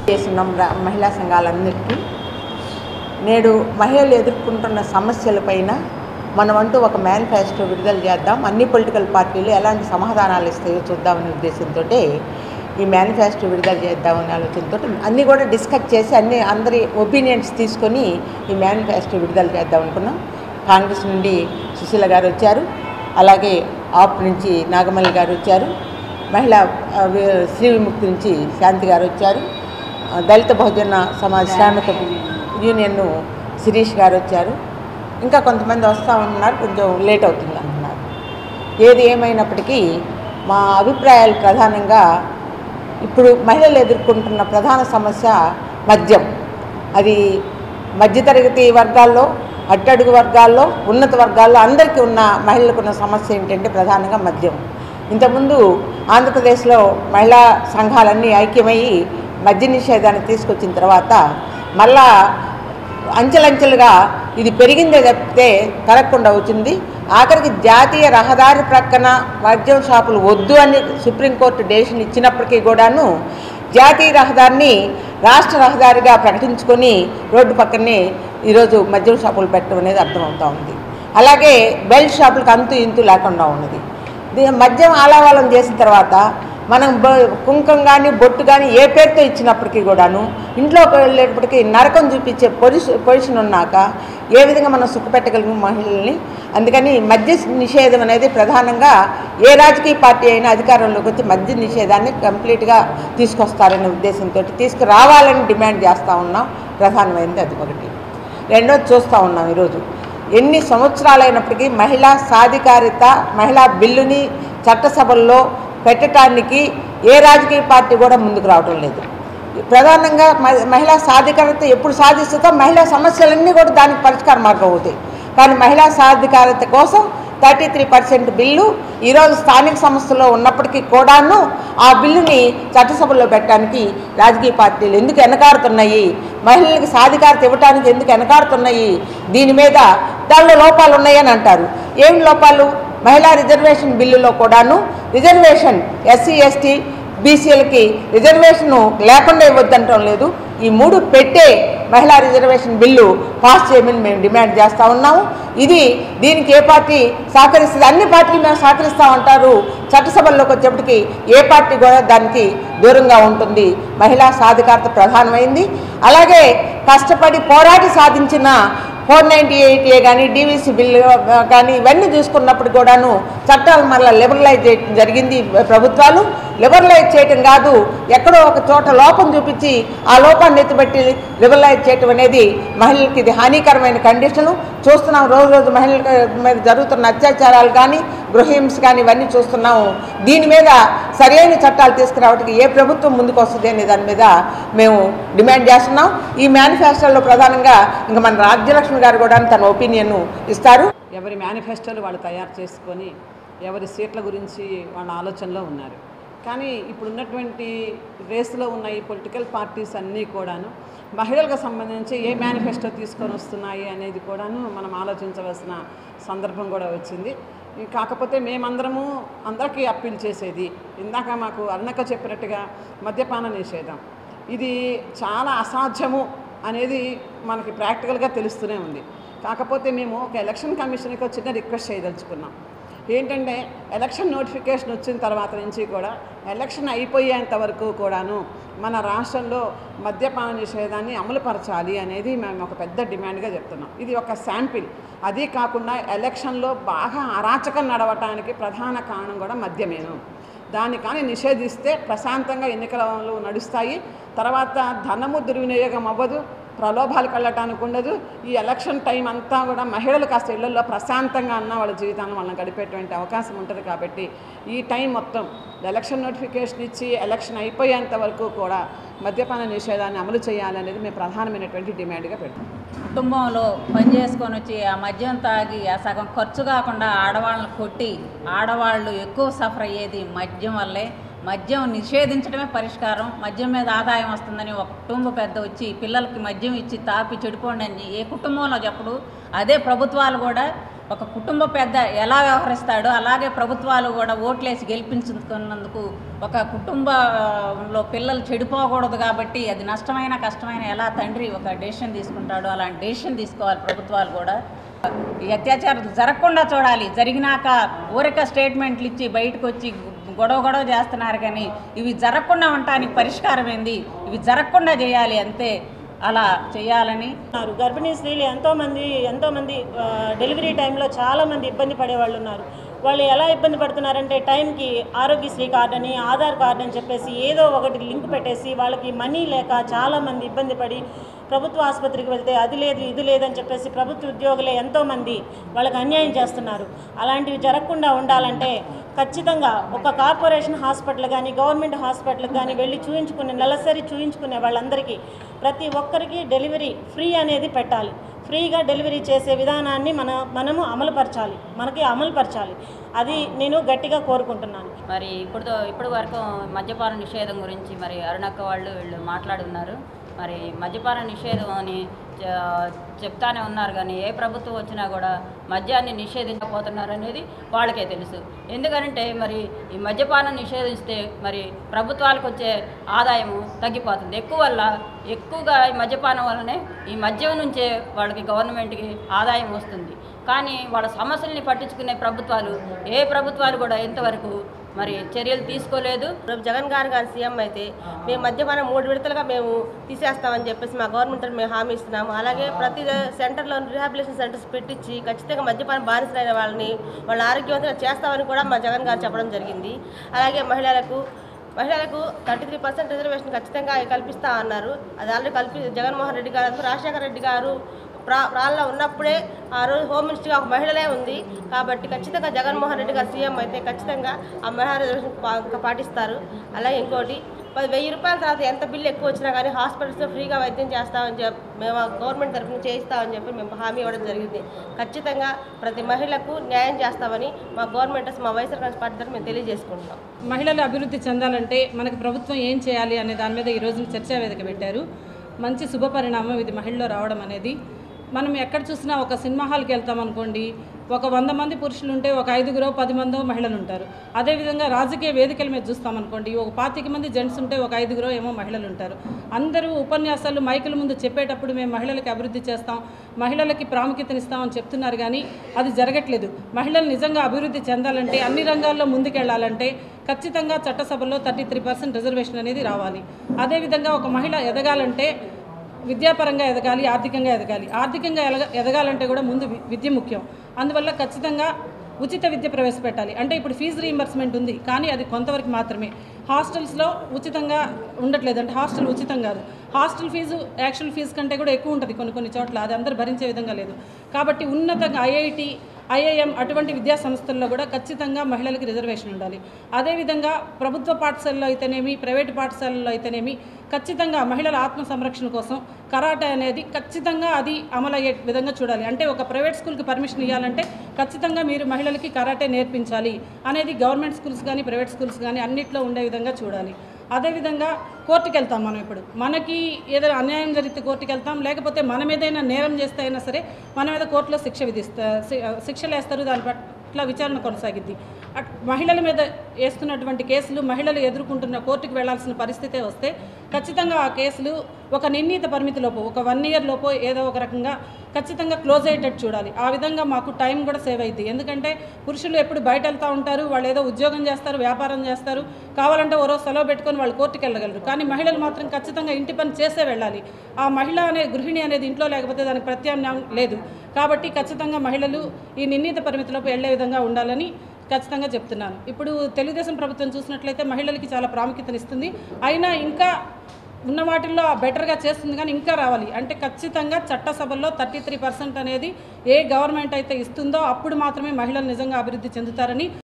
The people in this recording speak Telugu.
చేస్తున్నాం మహిళా సంఘాలన్నిటికీ. నేడు మహిళలు ఎదుర్కొంటున్న సమస్యలపైన మనమంటూ ఒక మేనిఫెస్టో విడుదల చేద్దాం, అన్ని పొలిటికల్ పార్టీలు ఎలాంటి సమాధానాలు ఇస్తాయో చూద్దామనే ఉద్దేశంతో ఈ మేనిఫెస్టో విడుదల చేద్దామనే ఆలోచనతో అన్నీ కూడా డిస్కస్ చేసి అందరి ఒపీనియన్స్ తీసుకొని ఈ మేనిఫెస్టో విడుదల చేద్దాం అనుకున్నాం. కాంగ్రెస్ నుండి సుశీల గారు వచ్చారు, అలాగే ఆప్ నుంచి నాగమల్లి గారు వచ్చారు, మహిళా శ్రీ విముక్తి నుంచి శాంతి గారు వచ్చారు, దళిత బహుజన సమాజ్ శ్రామిక యూనియన్ శిరీష్ గారు వచ్చారు, ఇంకా కొంతమంది వస్తామన్నారు, కొంచెం లేట్ అవుతుంది అంటున్నారు. ఏది ఏమైనప్పటికీ మా అభిప్రాయాలు ప్రధానంగా ఇప్పుడు మహిళలు ఎదుర్కొంటున్న ప్రధాన సమస్య మద్యం. అది మధ్యతరగతి వర్గాల్లో, అట్టడుగు వర్గాల్లో, ఉన్నత వర్గాల్లో అందరికీ ఉన్న మహిళలకు ఉన్న సమస్య ఏంటంటే ప్రధానంగా మద్యం. ఇంతకుముందు ఆంధ్రప్రదేశ్లో మహిళా సంఘాలన్నీ ఐక్యమయ్యి మద్య నిషేధాన్ని తీసుకొచ్చిన తర్వాత మళ్ళా అంచెలంచెలుగా ఇది పెరిగిందే తప్పితే తరగకుండా వచ్చింది. ఆఖరికి జాతీయ రహదారి ప్రక్కన మద్యం షాపులు వద్దు అని సుప్రీంకోర్టు డెసిషన్ ఇచ్చినప్పటికీ కూడాను జాతీయ రహదారిని రాష్ట్ర రహదారిగా ప్రకటించుకొని రోడ్డు పక్కనే ఈరోజు మద్యం షాపులు పెట్టడం అనేది అర్థమవుతూ ఉంది. అలాగే బెల్ట్ షాపులకు అంతు ఇంతు లేకుండా ఉన్నది. మద్యం ఆలావాలం చేసిన తర్వాత మనం కుంకం కానీ బొట్టు కానీ ఏ పేరుతో ఇచ్చినప్పటికీ కూడాను ఇంట్లోకి వెళ్ళేటప్పటికీ నరకం చూపించే పొజిషన్ ఉన్నాక ఏ విధంగా మనం సుఖపెట్టగలిగిన మహిళల్ని. అందుకని మద్య నిషేధం అనేది ప్రధానంగా ఏ రాజకీయ పార్టీ అయినా అధికారంలోకి వచ్చి మద్య నిషేధాన్ని కంప్లీట్గా తీసుకొస్తారనే ఉద్దేశంతో తీసుకురావాలని డిమాండ్ చేస్తూ ఉన్నాం. ప్రధానమైనది అది ఒకటి. రెండోది చూస్తూ ఉన్నాం, ఈరోజు ఎన్ని సంవత్సరాలైనప్పటికీ మహిళా సాధికారిత మహిళా బిల్లుని చట్టసభల్లో పెట్టడానికి ఏ రాజకీయ పార్టీ కూడా ముందుకు రావడం లేదు. ప్రధానంగా మహిళా సాధికారత ఎప్పుడు సాధిస్తుందో మహిళా సమస్యలన్నీ కూడా దానికి పరిష్కార మార్గం అవుతాయి. కానీ మహిళా సాధికారత కోసం 33% బిల్లు ఈరోజు స్థానిక సంస్థలో ఉన్నప్పటికీ కూడాను ఆ బిల్లుని చట్టసభలో పెట్టడానికి రాజకీయ పార్టీలు ఎందుకు వెనకాడుతున్నాయి, మహిళలకు సాధికారత ఇవ్వడానికి ఎందుకు వెనకాడుతున్నాయి, దీని మీద దానిలో లోపాలు ఉన్నాయని అంటారు. ఏం లోపాలు? మహిళా రిజర్వేషన్ బిల్లులో కూడాను రిజర్వేషన్ ఎస్సీ ఎస్టీ బీసీలకి రిజర్వేషను లేకుండా ఇవ్వద్దంటం లేదు. ఈ మూడు పెట్టే మహిళా రిజర్వేషన్ బిల్లు పాస్ చేయమని మేము డిమాండ్ చేస్తూ ఉన్నాము. దీనికి ఏ పార్టీ సహకరిస్తుంది? అన్ని పార్టీలు మేము సహకరిస్తామంటారు. చట్టసభల్లోకి వచ్చేప్పటికి ఏ పార్టీ కూడా దానికి దూరంగా ఉంటుంది. మహిళా సాధికారత ప్రధానమైంది. అలాగే కష్టపడి పోరాటి సాధించిన 498A కానీ డీవీసీ బిల్లు కానీ ఇవన్నీ చూసుకున్నప్పుడు కూడాను చట్టాలు మరలా లిబరలైజ్ చేయడం జరిగింది. ప్రభుత్వాలు లిబరలైజ్ చేయటం కాదు, ఎక్కడో ఒక చోట లోపం చూపించి ఆ లోపాన్ని ఎత్తుబట్టి లిబరలైజ్ చేయటం అనేది మహిళలకి ఇది హానికరమైన కండిషను. చూస్తున్నాం రోజు రోజు మహిళల మీద జరుగుతున్న అత్యాచారాలు కానీ గృహహింస కానీ ఇవన్నీ చూస్తున్నాము. దీని మీద సరైన చట్టాలు తీసుకురావడానికి ఏ ప్రభుత్వం ముందుకు వస్తుంది అనే దాని మీద మేము డిమాండ్ చేస్తున్నాం. ఈ మేనిఫెస్టోలో ప్రధానంగా ఇంకా మన రాజ్యలక్ష్మి గారు కూడా తన ఒపీనియన్ ఇస్తారు. ఎవరి మేనిఫెస్టోలు వాళ్ళు తయారు చేసుకొని ఎవరి సీట్ల గురించి వాళ్ళ ఆలోచనలో ఉన్నారు. కానీ ఇప్పుడున్నటువంటి రేసులో ఉన్న ఈ పొలిటికల్ పార్టీస్ అన్నీ కూడాను మహిళలకు సంబంధించి ఏ మేనిఫెస్టో తీసుకొని వస్తున్నాయి అనేది కూడాను మనం ఆలోచించవలసిన సందర్భం కూడా వచ్చింది. కాకపోతే మేమందరము అందరికీ అప్పీల్ చేసేది ఇందాక మాకు అరుణక్క చెప్పినట్టుగా మద్యపాన నిషేధం ఇది చాలా అసాధ్యము అనేది మనకి ప్రాక్టికల్గా తెలుస్తూనే ఉంది. కాకపోతే మేము ఒక ఎలక్షన్ కమిషన్కి చిన్న రిక్వెస్ట్ చేయదలుచుకున్నాం. ఏంటంటే ఎలక్షన్ నోటిఫికేషన్ వచ్చిన తర్వాత నుంచి కూడా ఎలక్షన్ అయిపోయేంత వరకు కూడాను మన రాష్ట్రంలో మద్యపాన నిషేధాన్ని అమలుపరచాలి అనేది మేము ఒక పెద్ద డిమాండ్గా చెప్తున్నాం. ఇది ఒక శాంపిల్. అది కాకుండా ఎలక్షన్లో బాగా అరాచకం నడవటానికి ప్రధాన కారణం కూడా మద్యమేను. దాన్ని కానీ నిషేధిస్తే ప్రశాంతంగా ఎన్నికలు నడుస్తాయి. తర్వాత ధనము దుర్వినియోగం అవ్వదు, ప్రలోభాలు కళ్ళటానికి ఉండదు. ఈ ఎలక్షన్ టైం అంతా కూడా మహిళలు కాస్త ఇళ్లలో ప్రశాంతంగా అన్న వాళ్ళ జీవితాలను వాళ్ళని గడిపేటువంటి అవకాశం ఉంటుంది. కాబట్టి ఈ టైం మొత్తం ఎలక్షన్ నోటిఫికేషన్ ఇచ్చి ఎలక్షన్ అయిపోయేంత వరకు కూడా మద్యపాన నిషేధాన్ని అమలు చేయాలనేది మేము ప్రధానమైనటువంటి డిమాండ్గా పెడతాం. కుటుంబంలో పని చేసుకొని వచ్చి ఆ మద్యం తాగి ఆ సగం ఖర్చు కాకుండా ఆడవాళ్ళని కొట్టి ఆడవాళ్ళు ఎక్కువ సఫర్ అయ్యేది మద్యం వల్లే. మద్యం నిషేధించడమే పరిష్కారం. మద్యం మీద ఆదాయం వస్తుందని ఒక కుటుంబ పెద్ద వచ్చి పిల్లలకి మద్యం ఇచ్చి తాపి చెడిపోండి అని ఏ కుటుంబంలో చెప్పడు. అదే ప్రభుత్వాలు కూడా ఒక కుటుంబ పెద్ద ఎలా వ్యవహరిస్తాడో అలాగే ప్రభుత్వాలు కూడా ఓట్లేసి గెలిపించుకున్నందుకు ఒక కుటుంబంలో పిల్లలు చెడిపోకూడదు కాబట్టి అది నష్టమైన కష్టమైన ఎలా తండ్రి ఒక డెసిషన్ తీసుకుంటాడో అలాంటి డెసిషన్ తీసుకోవాలి ప్రభుత్వాలు కూడా. ఈ అత్యాచారాలు జరగకుండా చూడాలి. జరిగినాక ఊరిక స్టేట్మెంట్లు ఇచ్చి బయటకు వచ్చి గొడవ చేస్తున్నారు కానీ ఇవి జరగకుండా ఉండటానికి పరిష్కారం ఏంది? ఇవి జరగకుండా చేయాలి అంతే. అలా చేయాలని గర్భిణీ స్త్రీలు ఎంతోమంది డెలివరీ టైంలో చాలామంది ఇబ్బంది పడేవాళ్ళు ఉన్నారు. వాళ్ళు ఎలా ఇబ్బంది పడుతున్నారంటే టైంకి ఆరోగ్యశ్రీ కార్డు అని ఆధార్ కార్డు అని చెప్పేసి ఏదో ఒకటి లింక్ పెట్టేసి వాళ్ళకి మనీ లేక చాలామంది ఇబ్బంది పడి ప్రభుత్వ ఆసుపత్రికి వెళ్తే అది లేదు ఇది లేదని చెప్పేసి ప్రభుత్వ ఉద్యోగులే ఎంతోమంది వాళ్ళకి అన్యాయం చేస్తున్నారు. అలాంటివి జరగకుండా ఉండాలంటే ఖచ్చితంగా ఒక కార్పొరేషన్ హాస్పిటల్ కానీ గవర్నమెంట్ హాస్పిటల్కి కానీ వెళ్ళి నెలసరి చూయించుకునే వాళ్ళందరికీ ప్రతి ఒక్కరికి డెలివరీ ఫ్రీ అనేది పెట్టాలి. ఫ్రీగా డెలివరీ చేసే విధానాన్ని మనము అమలుపరచాలి. అది నేను గట్టిగా కోరుకుంటున్నాను. మరి ఇప్పుడు వరకు మద్యపాన నిషేధం గురించి మరి అరుణక్క వీళ్ళు మాట్లాడున్నారు. మరి మద్యపాన నిషేధం అని చెప్తానే ఉన్నారు కానీ ఏ ప్రభుత్వం వచ్చినా కూడా మద్యాన్ని నిషేధించకపోతున్నారు అనేది వాళ్ళకే తెలుసు. ఎందుకంటే మరి ఈ మద్యపానం నిషేధిస్తే మరి ప్రభుత్వాలకు వచ్చే ఆదాయము తగ్గిపోతుంది. ఎక్కువగా ఈ మద్యపానం వల్లనే ఈ మద్యం నుంచే వాళ్ళకి గవర్నమెంట్కి ఆదాయం వస్తుంది. కానీ వాళ్ళ సమస్యల్ని పట్టించుకునే ఏ ప్రభుత్వాలు కూడా ఇంతవరకు మరి చర్యలు తీసుకోలేదు. జగన్ గారు సీఎం అయితే మేము మద్యపానం 3 విడతలుగా మేము తీసేస్తామని చెప్పేసి మా గవర్నమెంట్ మేము హామీ ఇస్తున్నాము. అలాగే ప్రతి సెంటర్లో రిహాబిలిటేషన్ సెంటర్స్ పెట్టించి ఖచ్చితంగా మద్యపానం బానిసలైన వాళ్ళ ఆరోగ్యవంతంగా చేస్తామని కూడా మా జగన్ గారు చెప్పడం జరిగింది. అలాగే మహిళలకు 33% రిజర్వేషన్ ఖచ్చితంగా కల్పిస్తా అన్నారు. అది ఆల్రెడీ జగన్మోహన్ రెడ్డి గారు రాజశేఖర రెడ్డి గారు ప్రాణంలో ఉన్నప్పుడే ఆ రోజు హోమ్ మినిస్టర్గా ఒక మహిళలే ఉంది. కాబట్టి ఖచ్చితంగా జగన్మోహన్ రెడ్డి గారు సీఎం అయితే ఖచ్చితంగా ఆ మహిళా రిజర్వేషన్ పాటిస్తారు. అలాగే ఇంకోటి 1000 రూపాయల తర్వాత ఎంత బిల్లు ఎక్కువ వచ్చినా కానీ హాస్పిటల్స్లో ఫ్రీగా వైద్యం చేస్తామని చెప్పి మేము గవర్నమెంట్ తరఫున చేయిస్తామని చెప్పి మేము హామీ ఇవ్వడం జరిగింది. ఖచ్చితంగా ప్రతి మహిళకు న్యాయం చేస్తామని మా వైఎస్ఆర్ కాంగ్రెస్ పార్టీ తరఫున మేము తెలియజేసుకుంటాం. మహిళలు అభివృద్ధి చెందాలంటే మనకి ప్రభుత్వం ఏం చేయాలి అనే దాని మీద ఈరోజు చర్చా వేదిక పెట్టారు. మంచి శుభపరిణామం ఇది మహిళల్లో రావడం అనేది. మనం ఎక్కడ చూసినా ఒక సినిమా హాల్కి వెళ్తామనుకోండి, ఒక 100 మంది పురుషులు ఉంటే ఒక 5-10 మందో మహిళలు ఉంటారు. అదేవిధంగా రాజకీయ వేదికల మీద చూస్తామనుకోండి, ఒక 25 మంది జెంట్స్ ఉంటే ఒక 5 ఏమో మహిళలు ఉంటారు. అందరూ ఉపన్యాసాలు మైకుల ముందు చెప్పేటప్పుడు మేము మహిళలకి అభివృద్ధి చేస్తాం, మహిళలకి ప్రాముఖ్యతనిస్తామని చెప్తున్నారు కానీ అది జరగట్లేదు. మహిళలు నిజంగా అభివృద్ధి చెందాలంటే అన్ని రంగాల్లో ముందుకెళ్లాలంటే ఖచ్చితంగా చట్టసభలో 33% రిజర్వేషన్ అనేది రావాలి. అదేవిధంగా ఒక మహిళ ఎదగాలంటే విద్యాపరంగా ఎదగాలి, ఆర్థికంగా ఎదగాలి. ఆర్థికంగా ఎదగాలంటే కూడా ముందు విద్య ముఖ్యం. అందువల్ల ఖచ్చితంగా ఉచిత విద్య ప్రవేశపెట్టాలి. అంటే ఇప్పుడు ఫీజు రీయింబర్స్మెంట్ ఉంది కానీ అది కొంతవరకు మాత్రమే. హాస్టల్స్లో ఉచితంగా ఉండట్లేదు, అంటే హాస్టల్ ఉచితం కాదు. హాస్టల్ ఫీజు యాక్చువల్ ఫీజు కంటే కూడా ఎక్కువ ఉంటుంది కొన్ని చోట్ల, అది అందరూ భరించే విధంగా లేదు. కాబట్టి ఉన్నతంగా ఐఐటి, ఐఐఎం అటువంటి విద్యా సంస్థల్లో కూడా ఖచ్చితంగా మహిళలకి రిజర్వేషన్ ఉండాలి. అదేవిధంగా ప్రభుత్వ పాఠశాలలో అయితేనేమి, ప్రైవేటు పాఠశాలల్లో అయితేనేమి ఖచ్చితంగా మహిళల ఆత్మ సంరక్షణ కోసం కరాటే అనేది ఖచ్చితంగా అది అమలయ్యే విధంగా చూడాలి. అంటే ఒక ప్రైవేట్ స్కూల్కి పర్మిషన్ ఇవ్వాలంటే ఖచ్చితంగా మీరు మహిళలకి కరాటే నేర్పించాలి అనేది గవర్నమెంట్ స్కూల్స్ కానీ ప్రైవేట్ స్కూల్స్ కానీ అన్నిట్లో ఉండే విధంగా చూడాలి. అదేవిధంగా కోర్టుకు వెళ్తాం. మనం ఇప్పుడు ఏదైనా అన్యాయం జరిగితే కోర్టుకు వెళ్తాం, లేకపోతే మనం ఏదైనా నేరం చేస్తే అయినా సరే మన మీద కోర్టులో శిక్షలు వేస్తారు. దాని పట్ల విచారణ కొనసాగిద్ది. మహిళల మీద వేస్తున్నటువంటి కేసులు మహిళలు ఎదుర్కొంటున్న కోర్టుకు వెళ్లాల్సిన పరిస్థితే వస్తే ఖచ్చితంగా ఆ కేసులు ఒక నిర్ణీత పరిమితిలోపు ఒక 1 ఇయర్ లోపు ఏదో ఒక రకంగా ఖచ్చితంగా క్లోజ్ అయ్యేటట్టు చూడాలి. ఆ విధంగా మాకు టైం కూడా సేవ్ అయింది. ఎందుకంటే పురుషులు ఎప్పుడు బయట వెళ్తూ ఉంటారు, వాళ్ళు ఏదో ఉద్యోగం చేస్తారు, వ్యాపారం చేస్తారు, కావాలంటే ఓ రోజు సెలవు పెట్టుకొని వాళ్ళు కోర్టుకు వెళ్ళగలరు. కానీ మహిళలు మాత్రం ఖచ్చితంగా ఇంటి పని చేసే వెళ్ళాలి. ఆ గృహిణి అనేది ఇంట్లో లేకపోతే దానికి ప్రత్యామ్నాయం లేదు. కాబట్టి ఖచ్చితంగా మహిళలు ఈ నిర్ణీత పరిమితిలోపు వెళ్లే విధంగా ఉండాలని ఖచ్చితంగా చెప్తున్నాను. ఇప్పుడు తెలుగుదేశం ప్రభుత్వం చూసినట్లయితే మహిళలకి చాలా ప్రాముఖ్యతనిస్తుంది. అయినా ఇంకా ఉన్న వాటిల్లో బెటర్గా చేస్తుంది కానీ ఇంకా రావాలి. అంటే ఖచ్చితంగా చట్టసభల్లో 33% అనేది ఏ గవర్నమెంట్ అయితే ఇస్తుందో అప్పుడు మాత్రమే మహిళలు నిజంగా అభివృద్ధి చెందుతారని